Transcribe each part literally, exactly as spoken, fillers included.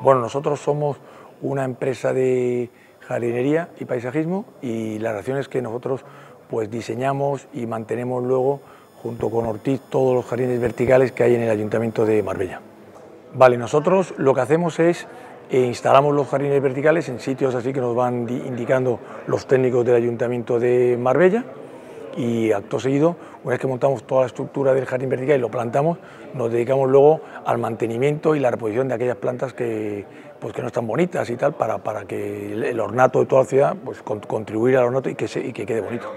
Bueno, nosotros somos una empresa de jardinería y paisajismo y la relación es que nosotros pues diseñamos y mantenemos luego junto con Ortiz todos los jardines verticales que hay en el Ayuntamiento de Marbella. Vale, nosotros lo que hacemos es eh, instalamos los jardines verticales en sitios así que nos van indicando los técnicos del Ayuntamiento de Marbella y acto seguido, una vez que montamos toda la estructura del jardín vertical y lo plantamos, nos dedicamos luego al mantenimiento y la reposición de aquellas plantas que, pues, que no están bonitas y tal, para, para que el, el ornato de toda la ciudad pues, con, contribuir al ornato y que, se, y que quede bonito.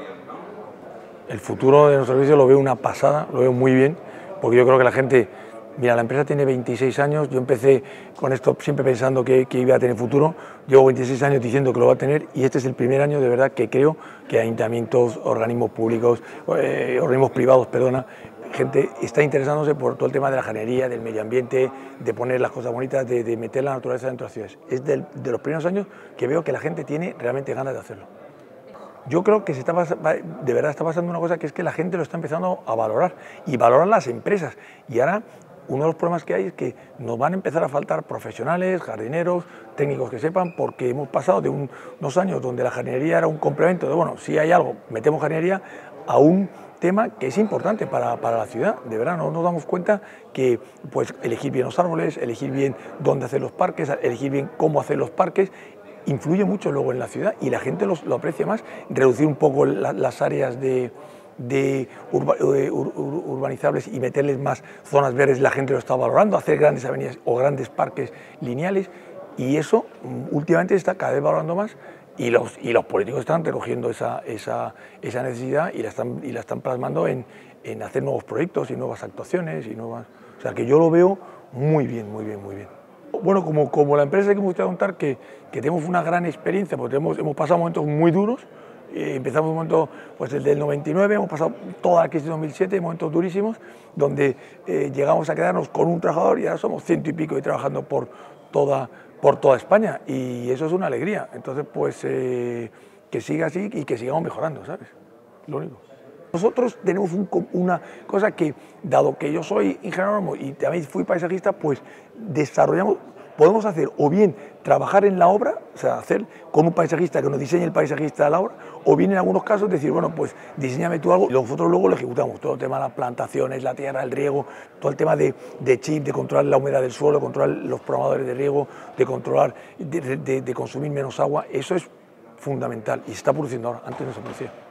El futuro de nuestro servicio lo veo una pasada, lo veo muy bien, porque yo creo que la gente... Mira, la empresa tiene veintiséis años, yo empecé con esto siempre pensando que, que iba a tener futuro, llevo veintiséis años diciendo que lo va a tener y este es el primer año de verdad que creo que ayuntamientos, organismos públicos, eh, organismos privados, perdona, gente está interesándose por todo el tema de la jardinería, del medio ambiente, de poner las cosas bonitas, de, de meter la naturaleza dentro de las ciudades. Es del, de los primeros años que veo que la gente tiene realmente ganas de hacerlo. Yo creo que se está, de verdad está pasando una cosa que es que la gente lo está empezando a valorar y valoran las empresas y ahora uno de los problemas que hay es que nos van a empezar a faltar profesionales, jardineros, técnicos que sepan, porque hemos pasado de un, unos años donde la jardinería era un complemento de, bueno, si hay algo, metemos jardinería, a un tema que es importante para, para la ciudad. De verdad, no nos damos cuenta que pues, elegir bien los árboles, elegir bien dónde hacer los parques, elegir bien cómo hacer los parques, influye mucho luego en la ciudad y la gente los, lo aprecia más. Reducir un poco la, las áreas de... de urba, ur, ur, urbanizables y meterles más zonas verdes, la gente lo está valorando, hacer grandes avenidas o grandes parques lineales y eso últimamente está cada vez valorando más y los, y los políticos están recogiendo esa, esa, esa necesidad y la están, y la están plasmando en, en hacer nuevos proyectos y nuevas actuaciones y nuevas... O sea que yo lo veo muy bien, muy bien, muy bien. Bueno, como, como la empresa que me gustaría contar que, que tenemos una gran experiencia porque hemos, hemos pasado momentos muy duros. Eh, empezamos un momento, pues el del noventa y nueve, hemos pasado toda la crisis de dos mil siete, momentos durísimos, donde eh, llegamos a quedarnos con un trabajador y ahora somos ciento y pico y trabajando por toda, por toda España y eso es una alegría. Entonces, pues eh, que siga así y que sigamos mejorando, ¿sabes? Lo único. Nosotros tenemos un, una cosa que, dado que yo soy ingeniero y también fui paisajista, pues desarrollamos, podemos hacer o bien trabajar en la obra, o sea, hacer con un paisajista que nos diseñe el paisajista de la obra, o bien en algunos casos decir, bueno, pues diseñame tú algo y nosotros luego lo ejecutamos, todo el tema de las plantaciones, la tierra, el riego, todo el tema de, de chip, de controlar la humedad del suelo, de controlar los programadores de riego, de controlar, de, de, de consumir menos agua, eso es fundamental y se está produciendo ahora, antes no se producía.